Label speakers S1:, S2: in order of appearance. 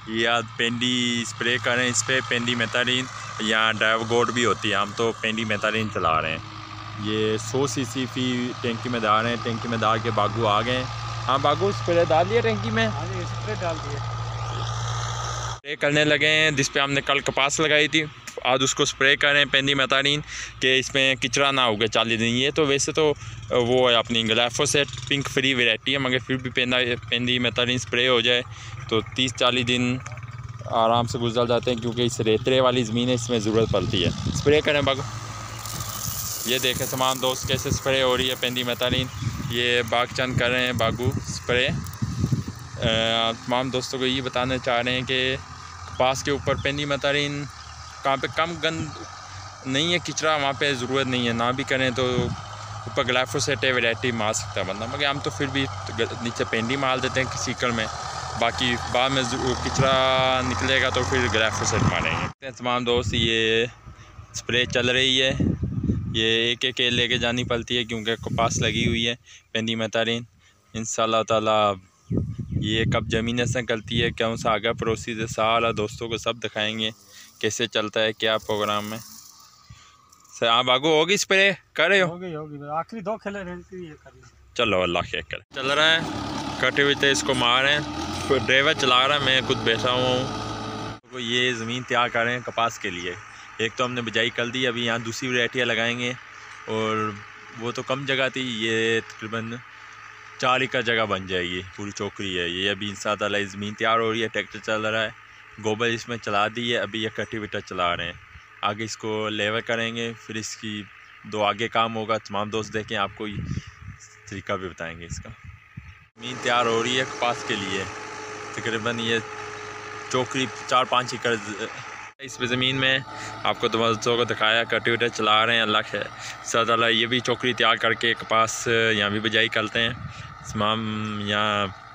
S1: ये आज पेंडी स्प्रे करें, इस पर पेंडी मेथालीन, यहाँ डाइवगोड भी होती है, हम तो पेंडी मेथालीन चला रहे हैं। ये 100 सीसी फी टैंकी में डाल रहे हैं। टैंकी में डाल के बागू आ गए। हाँ बागू स्प्रे डाल दिए टैंकी में?
S2: हाँ जी स्प्रे डाल दिए,
S1: स्प्रे करने लगे हैं। जिस पे हमने कल कपास लगाई थी आज उसको स्प्रे करें पेंडी मेथालीन कि इसमें किचरा ना उगे 40 दिन। ये तो वैसे तो वो है अपनी ग्लाइफोसेट पिंक फ्री वैरायटी है, मगर फिर भी पेंडी मेथालीन स्प्रे हो जाए तो 30-40 दिन आराम से गुजर जाते हैं, क्योंकि इस रेतरे वाली ज़मीन है, इसमें ज़रूरत पड़ती है। स्प्रे करें बागू। ये देखें तमाम दोस्त कैसे स्प्रे हो रही है पेंडी मेथालीन। ये बागचंद कर रहे हैं बागू स्प्रे। तमाम दोस्तों को ये बताना चाह रहे हैं कि कपास के ऊपर पेंडी मेथालीन कहाँ पे कम गंद नहीं है, किचरा वहाँ पे ज़रूरत नहीं है, ना भी करें तो ऊपर ग्लाइफोसेट वैरायटी मार सकता है बंदा, मगर हम तो फिर भी नीचे पेंडी मार देते हैं किसी कल में, बाकी बाद में किचरा निकलेगा तो फिर ग्लाइफोसेट मारेंगे। तमाम दोस्त ये स्प्रे चल रही है, ये एक एक लेके जानी पड़ती है क्योंकि कपास लगी हुई है पेंडी मेथालीन। इंशाल्लाह ताला ये कब ज़मीन से करती है, कौन सा आगे प्रोसीजर सारा दोस्तों को सब दिखाएंगे कैसे चलता है क्या प्रोग्राम में। सर आप बागू होगी स्प्रे कर रहे हो?
S2: होगी आखिरी 2 खेले रहती है कर।
S1: चलो अल्लाह के कर चल रहा है, कटे हुए थे इसको मार रहे हैं, ड्राइवर चला रहा है, मैं खुद बैठा हुआ हूँ। तो ये ज़मीन तैयार कर रहे हैं कपास के लिए। एक तो हमने बिजाई कर दी, अभी यहाँ दूसरी वैरायटियाँ लगाएंगे, और वो तो कम जगह थी, ये तकरीबन 4 एकड़ जगह बन जाएगी, पूरी चौकरी है ये। अभी इंशाअल्लाह ज़मीन तैयार हो रही है, ट्रैक्टर चल रहा है, गोबर इसमें चला दी है, अभी ये कल्टीवेटर चला रहे हैं। आगे इसको लेवल करेंगे, फिर इसकी 2 आगे काम होगा। तमाम दोस्त देखें, आपको तरीका भी बताएंगे इसका। ज़मीन तैयार हो रही है कपास के लिए, तकरीबन ये चौकरी 4-5 एकड़ इस ज़मीन में आपको दोस्तों को दिखाया, कल्टीवेटर चला रहे हैं। अल्लाह है सदा ये भी चौकरी तैयार करके कपास यहाँ भी बिजाई करते हैं। तमाम यहाँ